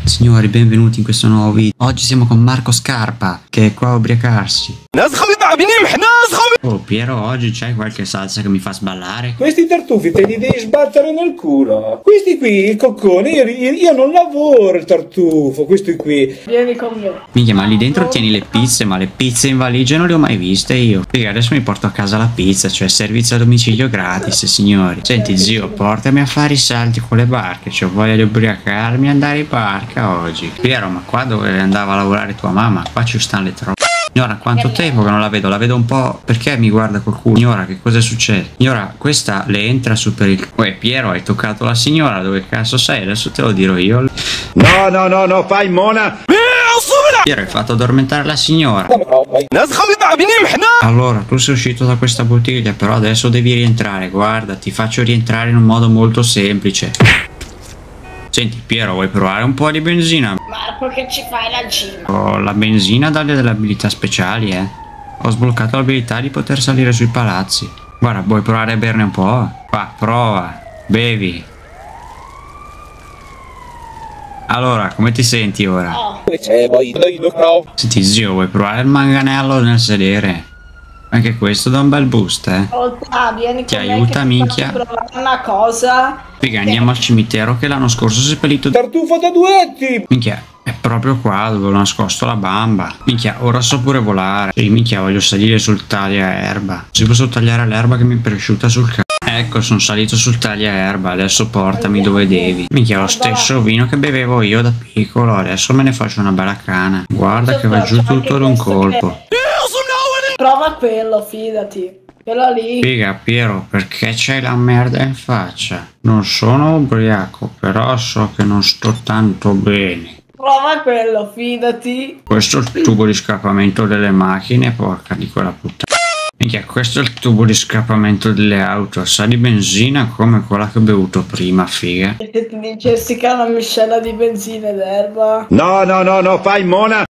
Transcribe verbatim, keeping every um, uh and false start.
Signori, benvenuti in questo nuovo video. Oggi siamo con Marco Scarpa, che è qua a ubriacarsi. Oh Piero, oggi c'hai qualche salsa che mi fa sballare? Questi tartufi te li devi sbattere nel culo. Questi qui, il coccone, io, io, io non lavoro il tartufo, questi qui. Vieni con me. Minchia, ma lì dentro tieni le pizze, ma le pizze in valigia non le ho mai viste io. Perché adesso mi porto a casa la pizza, cioè servizio a domicilio gratis, signori. Senti zio, portami a fare i salti con le barche, c'ho voglia di ubriacarmi e andare in barca oggi. Piero, ma qua dove andava a lavorare tua mamma? Qua ci stanno le troppe. Signora, quanto tempo che non la vedo? La vedo un po'. Perché mi guarda col culo? Signora, che cosa succede? Signora, questa le entra su per il. Uè, Piero, hai toccato la signora, dove cazzo sei? Adesso te lo dirò io. No, no, no, no, fai mona! Piero, hai fatto addormentare la signora. Allora, tu sei uscito da questa bottiglia, però adesso devi rientrare. Guarda, ti faccio rientrare in un modo molto semplice. Senti Piero, vuoi provare un po' di benzina? Marco, che ci fai la cima? Oh, la benzina dà delle abilità speciali, eh. Ho sbloccato l'abilità di poter salire sui palazzi. Guarda, vuoi provare a berne un po'? Va, prova, bevi. Allora, come ti senti ora? Oh. Senti zio, vuoi provare il manganello nel sedere? Anche questo dà un bel boost, eh. Ascolta, vieni Ti con me aiuta, che minchia? ti faccio provare una cosa. Figa, andiamo al cimitero che l'anno scorso si è seppellito. Tartufo da duetti! Minchia, è proprio qua dove ho nascosto la bamba. Minchia, ora so pure volare. Sì, minchia, voglio salire sul tagliaerba. Si posso tagliare l'erba che mi è cresciuta sul c***o. Ecco, sono salito sul tagliaerba, adesso portami dove devi. Minchia, lo stesso vino che bevevo io da piccolo, adesso me ne faccio una bella cana. Guarda che va giù tutto d'un colpo. Prova quello, fidati. Quello lì. Figa, Piero, perché c'hai la merda in faccia? Non sono ubriaco, però so che non sto tanto bene. Prova quello, fidati. Questo è il tubo di scappamento delle macchine, porca di quella puttana. Minchia, questo è il tubo di scappamento delle auto, sa di benzina come quella che ho bevuto prima, figa. E se ti dicessi che è una miscela di benzina ed erba? No, no, no, no, fai mona!